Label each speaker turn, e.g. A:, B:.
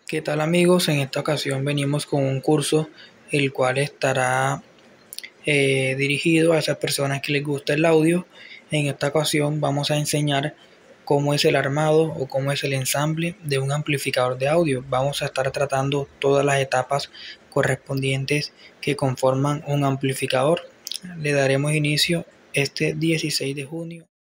A: ¿Qué tal amigos? En esta ocasión venimos con un curso el cual estará dirigido a esas personas que les gusta el audio. En esta ocasión vamos a enseñar cómo es el armado o cómo es el ensamble de un amplificador de audio. Vamos a estar tratando todas las etapas correspondientes que conforman un amplificador. Le daremos inicio este 16 de junio.